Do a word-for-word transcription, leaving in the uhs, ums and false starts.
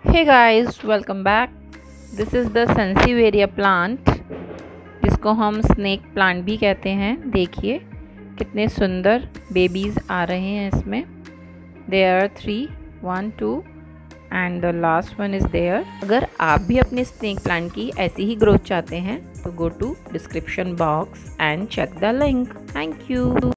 Hey guys, welcome back. This is the sansevieria plant, जिसको हम snake plant भी कहते हैं। देखिए कितने सुंदर बेबीज़ आ रहे हैं इसमें। There are three, one two and the last one is there. अगर आप भी अपने स्नेक प्लांट की ऐसी ही ग्रोथ चाहते हैं तो go to description box and check the link. Thank you.